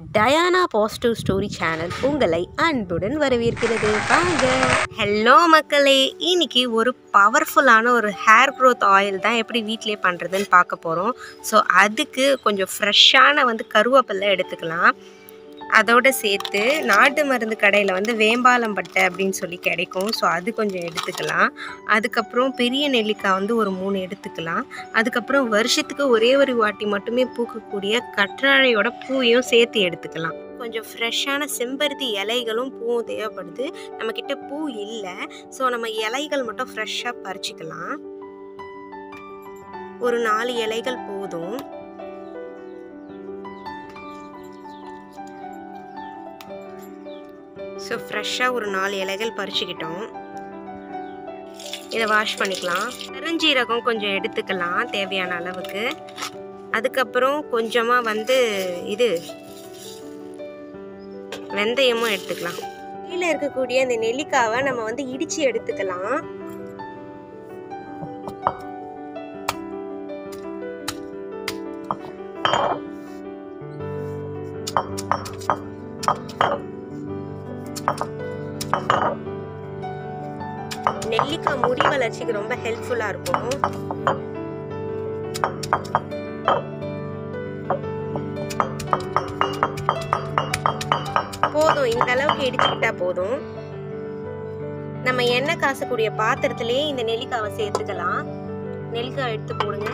dayana positive story channel உங்களை அன்புடன் வரவேற்கிறது. வாங்க. ஹலோ மக்களே, இன்னைக்கு ஒரு பவர்ஃபுல்லான ஒரு ஹேர் growth ஆயில் தான் எப்படி வீட்டிலே பண்ணுறதுன்னு பார்க்க போகிறோம். ஸோ அதுக்கு கொஞ்சம் ஃப்ரெஷ்ஷான கருவேப்பிலை எடுத்துக்கலாம். அதோடு சேர்த்து நாட்டு மருந்து கடையில் வேம்பாலம் பட்டை அப்படின்னு சொல்லி கிடைக்கும். ஸோ அது கொஞ்சம் எடுத்துக்கலாம். அதுக்கப்புறம் பெரிய நெல்லிக்காய் ஒரு 3 எடுத்துக்கலாம். அதுக்கப்புறம் வருஷத்துக்கு ஒரே ஒரு வாட்டி மட்டுமே பூக்கக்கூடிய கற்றாழையோட பூவையும் சேர்த்து எடுத்துக்கலாம். கொஞ்சம் ஃப்ரெஷ்ஷான செம்பருத்தி இலைகளும் பூவும் தேவைப்படுது. நம்மக்கிட்ட பூ இல்லை, ஸோ நம்ம இலைகள் மட்டும் ஃப்ரெஷ்ஷாக பறிச்சிக்கலாம். ஒரு 4 இலைகள் போதும். ஸோ ஃப்ரெஷ்ஷாக ஒரு 4 இலைகள் பறிச்சுக்கிட்டோம். இதை வாஷ் பண்ணிக்கலாம். பெருஞ்சீரகம் கொஞ்சம் எடுத்துக்கலாம் தேவையான அளவுக்கு. அதுக்கப்புறம் கொஞ்சமாக வெந்தயமும் எடுத்துக்கலாம். கீழே இருக்கக்கூடிய இந்த நெல்லிக்காவை நம்ம இடித்து எடுத்துக்கலாம். நெல்லிக்காய் முடி வளர்ச்சிக்கு ரொம்ப ஹெல்ப்ஃபுல்லாக இருக்கும். போதும், இந்த அளவுக்கு இடிச்சுக்கிட்டா போதும். நம்ம எண்ணெய் காசக்கூடிய பாத்திரத்திலேயே இந்த நெல்லிக்காவை சேர்த்துக்கலாம். நெல்லிக்காய் எடுத்து போடுங்க.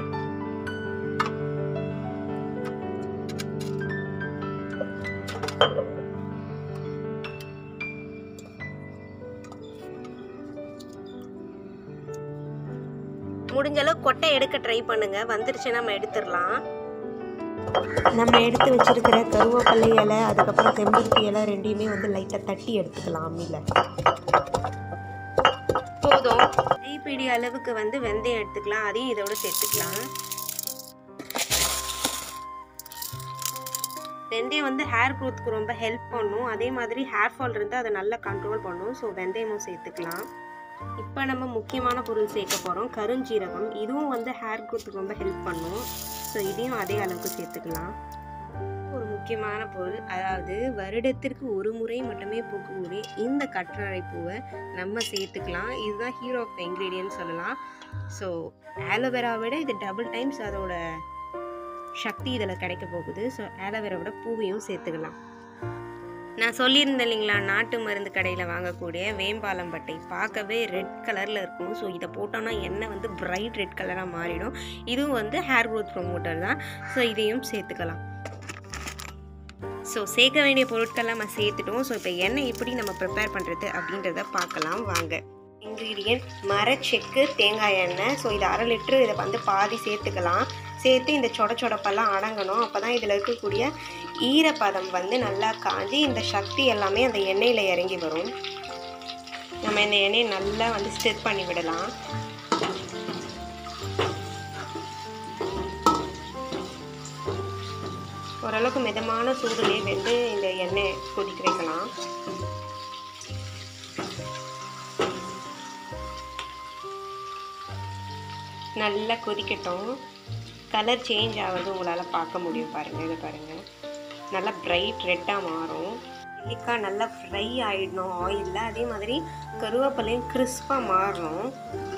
முடிஞ்ச அளவு கொட்டை எடுக்க ட்ரை பண்ணுங்க. வந்துருச்சுன்னா நம்ம எடுத்துடலாம். நம்ம எடுத்து வச்சிருக்கிற கருவேப்பிலை இலை, அதுக்கப்புறம் செம்பருத்தி இலை ரெண்டையுமே லைட்டாக தட்டி எடுத்துக்கலாம் அம்மியில். போதும். கைப்பிடி அளவுக்கு வெந்தயம் எடுத்துக்கலாம். அதையும் இதோட சேர்த்துக்கலாம். வெந்தயம் ஹேர் க்ரோத்துக்கு ரொம்ப ஹெல்ப் பண்ணும். அதே மாதிரி ஹேர் ஃபால் இருந்தால் அதை நல்லா கண்ட்ரோல் பண்ணும். ஸோ வெந்தயமும் சேர்த்துக்கலாம். இப்போ நம்ம முக்கியமான பொருள் சேர்க்க போகிறோம், கருஞ்சீரகம். இதுவும் ஹேர் க்ரோத்துக்கு ரொம்ப ஹெல்ப் பண்ணும். ஸோ இதையும் அதே அளவுக்கு சேர்த்துக்கலாம். ஒரு முக்கியமான பொருள், அதாவது வருடத்திற்கு ஒரு முறை மட்டுமே பூக்கக்கூடிய இந்த கற்றாழை பூவை நம்ம சேர்த்துக்கலாம். இதுதான் ஹீரோ ஆஃப் த இன்க்ரீடியன்ட் சொல்லலாம். ஸோ ஆலோவேரா விட இது டபுள் டைம்ஸ் அதோட சக்தி இதில் கிடைக்க போகுது. ஸோ ஆலோவேராவோட பூவையும் சேர்த்துக்கலாம். நான் சொல்லியிருந்தேன் இல்லைங்களா, நாட்டு மருந்து கடையில் வாங்கக்கூடிய வேம்பாலம் பட்டை பார்க்கவே ரெட் கலரில் இருக்கும். ஸோ இதை போட்டோன்னா எண்ணெய் பிரைட் ரெட் கலராக மாறிடும். இதுவும் ஹேர் க்ரோத் ப்ரொமோட்டர் தான். ஸோ இதையும் சேர்த்துக்கலாம். ஸோ சேர்க்க வேண்டிய பொருட்கள் நம்ம சேர்த்துட்டோம். ஸோ இப்போ எண்ணெய் எப்படி நம்ம ப்ரிப்பேர் பண்ணுறது அப்படின்றத பார்க்கலாம் வாங்க. இன்க்ரீடியன்ட் மரச்செக்கு, தேங்காய் எண்ணெய். ஸோ இது 1/2 லிட்டரு. இதை பாதி சேர்த்துக்கலாம். சேர்த்து இந்த சொடப்பெல்லாம் அடங்கணும். அப்போ தான் இதில் இருக்கக்கூடிய ஈரப்பதம் நல்லா காஞ்சி இந்த சக்தி எல்லாமே அந்த எண்ணெயில் இறங்கி வரும். நம்ம இந்த எண்ணெயை நல்லா ஸ்டிர் பண்ணி விடலாம். ஓரளவுக்கு மிதமான சூடுலேயே இந்த எண்ணெய் கொதிக்க வைக்கலாம். நல்லா கொதிக்கட்டும். கலர் சேஞ்ச் ஆகுது உங்களால் பார்க்க முடியும். பாருங்கள், இதை பாருங்கள், நல்லா பிரைட் ரெட்டாக மாறும். நெல்லிக்காய் நல்லா ஃப்ரை ஆகிடணும் ஆயிலில். அதே மாதிரி கருவேப்பிலையும் கிறிஸ்பாக மாறணும்.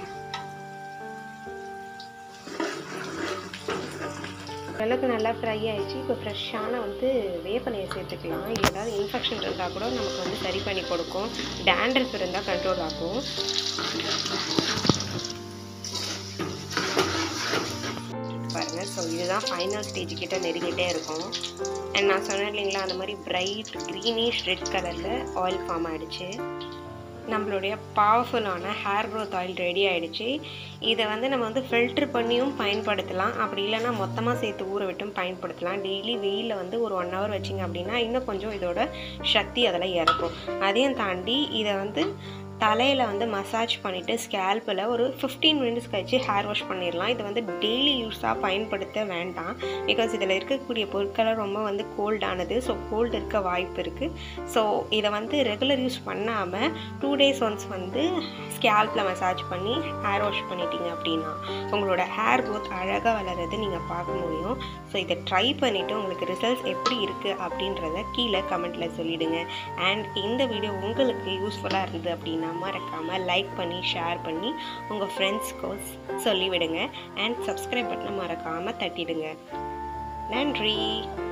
ஓரளவுக்கு நல்லா ஃப்ரை ஆகிடுச்சு. இப்போ ஃப்ரெஷ்ஷான வேப்பிலையை சேர்த்துக்கலாம். இது ஏதாவது இன்ஃபெக்ஷன் இருந்தால் கூட நமக்கு சரி பண்ணி கொடுக்கும். டேண்ட்ரஃப் இருந்தால் கண்ட்ரோல் ஆகும். பாருங்கள். ஸோ இதுதான் ஃபைனல் ஸ்டேஜ் கிட்ட நெருங்கிட்டே இருக்கும். அண்ட் நான் சொன்னேன் இல்லைங்களா, அந்த மாதிரி பிரைட் க்ரீனிஷ் ரெட் கலரில் ஆயில் ஃபார்ம் ஆகிடுச்சு. நம்மளுடைய பவர்ஃபுல்லான ஹேர் க்ரோத் ஆயில் ரெடி ஆகிடுச்சு. இதை நம்ம ஃபில்ட்ரு பண்ணியும் பயன்படுத்தலாம். அப்படி இல்லைன்னா மொத்தமாக சேர்த்து ஊற விட்டும் பயன்படுத்தலாம். டெய்லி வெயிலில் ஒரு 1 hour வச்சிங்க அப்படின்னா இன்னும் கொஞ்சம் இதோட சக்தி அதில் இறக்கும். அதையும் தாண்டி இதை தலையில் மசாஜ் பண்ணிவிட்டு ஸ்கேல்பில் ஒரு 15 minutes கழிச்சு ஹேர் வாஷ் பண்ணிடலாம். இது டெய்லி யூஸாக பயன்படுத்த வேண்டாம். பிகாஸ் இதில் இருக்கக்கூடிய பொருட்கள் ரொம்ப கோல்டானது. ஸோ கோல்டு இருக்க வாய்ப்பு இருக்குது. ஸோ இதை ரெகுலர் யூஸ் பண்ணாமல் 2 days ஒன்ஸ் ஸ்கேல்பில் மசாஜ் பண்ணி ஹேர் வாஷ் பண்ணிட்டீங்க அப்படின்னா உங்களோட ஹேர் க்ரோத் அழகாக வளர்கிறது நீங்கள் பார்க்க முடியும். ஸோ இதை ட்ரை பண்ணிவிட்டு உங்களுக்கு ரிசல்ட்ஸ் எப்படி இருக்குது அப்படின்றத கீழே கமெண்ட்டில் சொல்லிவிடுங்க. அண்ட் இந்த வீடியோ உங்களுக்கு யூஸ்ஃபுல்லாக இருந்தது அப்படின்னா மறக்காமல் லைக் பண்ணி ஷேர் பண்ணி உங்கள் ஃப்ரெண்ட்ஸ்க்கு சொல்லிவிடுங்க. அண்ட் சப்ஸ்கிரைப் பட்டனை மறக்காமல் தட்டிடுங்க. நன்றி.